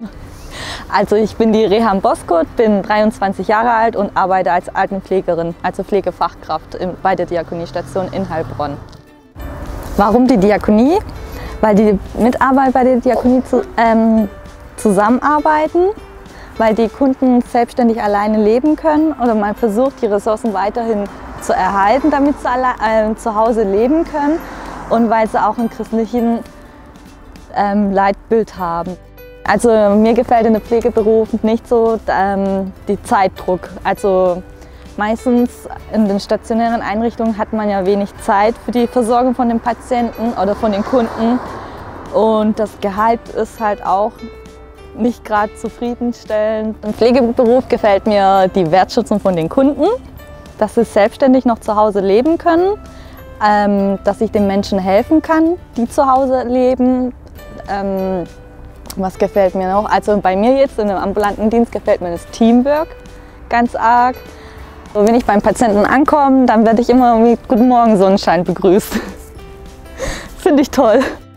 Also ich bin die Reham Boskurt, bin 23 Jahre alt und arbeite als Altenpflegerin, also Pflegefachkraft bei der Diakoniestation in Heilbronn. Warum die Diakonie? Weil die Mitarbeiter bei der Diakonie zusammenarbeiten, weil die Kunden selbstständig alleine leben können oder man versucht, die Ressourcen weiterhin zu erhalten, damit sie zu Hause leben können und weil sie auch einen christlichen Leitbild haben. Also mir gefällt in der Pflegeberuf nicht so die Zeitdruck. Also meistens in den stationären Einrichtungen hat man ja wenig Zeit für die Versorgung von den Patienten oder von den Kunden. Und das Gehalt ist halt auch nicht gerade zufriedenstellend. Im Pflegeberuf gefällt mir die Wertschätzung von den Kunden, dass sie selbstständig noch zu Hause leben können, dass ich den Menschen helfen kann, die zu Hause leben. Was gefällt mir noch? Also bei mir jetzt in einem ambulanten Dienst gefällt mir das Teamwork ganz arg. So, wenn ich beim Patienten ankomme, dann werde ich immer mit Guten Morgen Sonnenschein begrüßt. Finde ich toll.